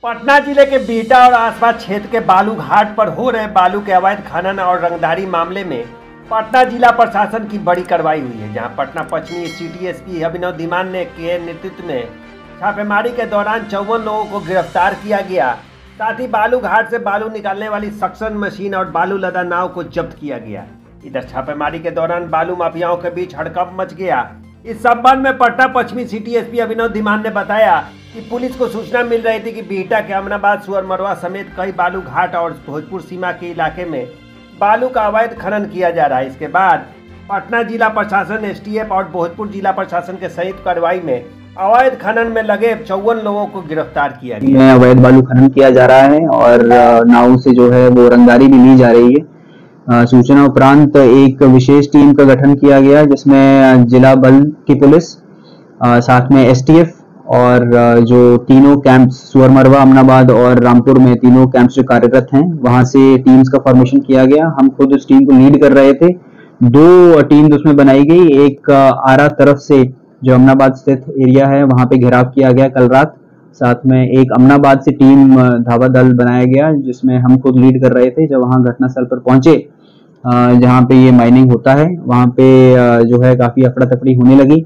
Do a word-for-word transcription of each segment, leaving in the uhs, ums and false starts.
पटना जिले के बिहटा और आसपास क्षेत्र के बालू घाट पर हो रहे बालू के अवैध खनन और रंगदारी मामले में पटना जिला प्रशासन की बड़ी कार्रवाई हुई है, जहां पटना पश्चिमी सिटी एसपी अभिनव धीमान ने के नेतृत्व में छापेमारी के दौरान चौवन लोगों को गिरफ्तार किया गया। साथ ही बालू घाट से बालू निकालने वाली सक्शन मशीन और बालू लदा नाव को जब्त किया गया। इधर छापेमारी के दौरान बालू माफियाओं के बीच हड़कंप मच गया। इस संबंध में पटना पश्चिमी सिटी एसपी अभिनव धीमान ने बताया कि पुलिस को सूचना मिल रही थी कि बिहटा के अमनाबाद सुअरमरवा समेत कई बालू घाट और भोजपुर सीमा के इलाके में बालू का अवैध खनन किया जा रहा है। इसके बाद पटना जिला प्रशासन, एसटीएफ और भोजपुर जिला प्रशासन के संयुक्त कार्रवाई में अवैध खनन में लगे चौवन लोगों को गिरफ्तार किया गया। अवैध बालू खनन किया जा रहा है और नाव से जो है वो रंगदारी भी ली जा रही है। सूचना उपरांत एक विशेष टीम का गठन किया गया, जिसमें जिला बल की पुलिस, साथ में एसटीएफ और जो तीनों कैंप्स सुअरमरवा, अमनाबाद और रामपुर में तीनों कैंप्स जो कार्यरत हैं, वहां से टीम्स का फॉर्मेशन किया गया। हम खुद उस टीम को लीड कर रहे थे। दो टीम उसमें बनाई गई, एक आरा तरफ से जो अमनाबाद स्थित एरिया है वहां पे घेराव किया गया कल रात, साथ में एक अमनाबाद से टीम धावा दल बनाया गया जिसमें हम खुद लीड कर रहे थे। जब वहां घटनास्थल पर पहुंचे, जहां पे ये माइनिंग होता है, वहां पे जो है काफी अफड़ा तफड़ी होने लगी।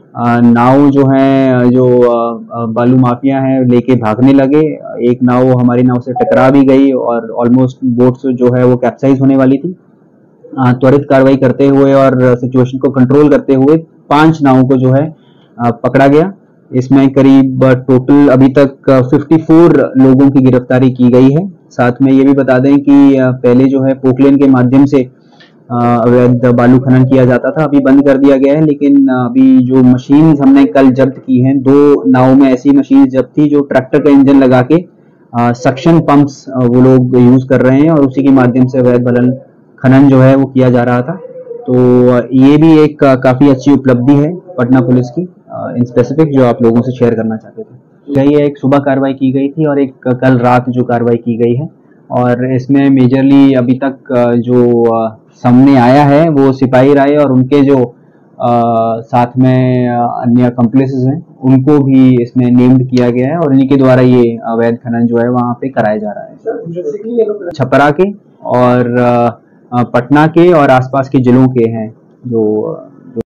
नाव जो है जो बालू माफिया हैं लेके भागने लगे। एक नाव हमारी नाव से टकरा भी गई और ऑलमोस्ट बोट जो है वो कैप्साइज होने वाली थी। त्वरित कार्रवाई करते हुए और सिचुएशन को कंट्रोल करते हुए पांच नावों को जो है पकड़ा गया। इसमें करीब टोटल अभी तक चौवन लोगों की गिरफ्तारी की गई है। साथ में ये भी बता दें कि पहले जो है पोकलेन के माध्यम से अवैध बालू खनन किया जाता था, अभी बंद कर दिया गया है। लेकिन अभी जो मशीन हमने कल जब्त की हैं, दो नाव में ऐसी मशीन जब्त थी जो ट्रैक्टर का इंजन लगा के सक्शन पंप्स वो लोग यूज कर रहे हैं और उसी के माध्यम से अवैध बालू खनन जो है वो किया जा रहा था। तो ये भी एक काफी अच्छी उपलब्धि है पटना पुलिस की, इन स्पेसिफिक जो आप लोगों से शेयर करना चाहते थे। ये एक सुबह कार्रवाई की गई थी और एक कल रात जो कार्रवाई की गई है, और इसमें मेजरली अभी तक जो सामने आया है वो सिपाही राय और उनके जो आ, साथ में अन्य कंप्लेसेस हैं उनको भी इसमें नेम्ड किया गया है और इन्हीं के द्वारा ये अवैध खनन जो है वहाँ पे कराया जा रहा है। छपरा के और पटना के और आसपास के जिलों के हैं जो